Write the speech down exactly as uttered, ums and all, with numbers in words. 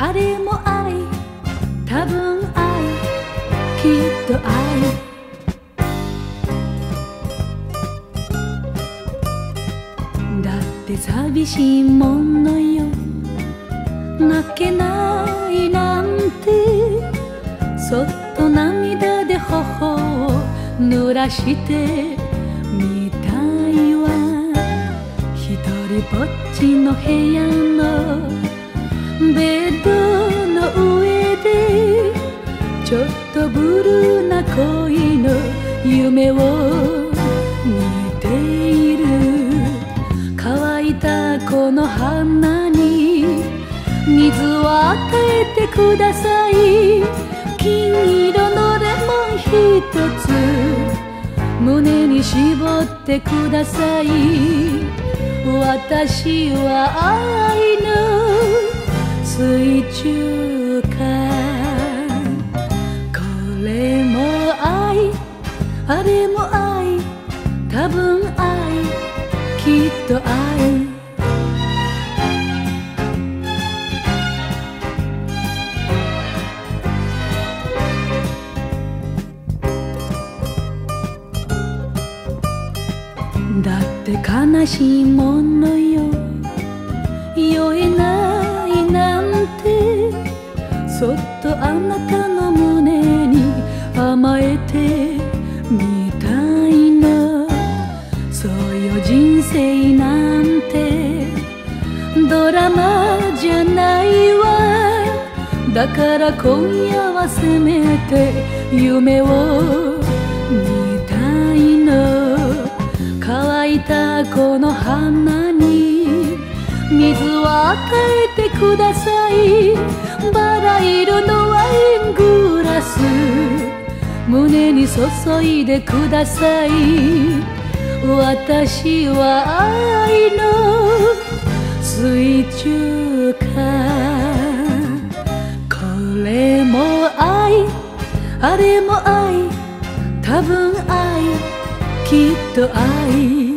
あれも愛、多分愛、きっと愛。だって寂しいものよ、泣けないなんて、そっと涙で頬を濡らしてみたいわ。ひとりぼっちの部屋のベッドの上で、ちょっとブルーな恋の夢を見ている。乾いたこの花に水を与えてください。金色のレモンひとつ胸に絞ってください。私は愛の水中花。これも愛、あれも愛、多分愛、きっと愛。だって悲しいものよ、酔えないなんて、そっとあなたの胸に甘えてみたいな。そうよ人生なんてドラマじゃないわ。だから今夜はせめて夢を見たいの。乾いたこの花に水を与えてください。バラ色のワイングラス胸に注いでください。私は愛の水中花。これも愛、あれも愛、多分愛、きっと愛。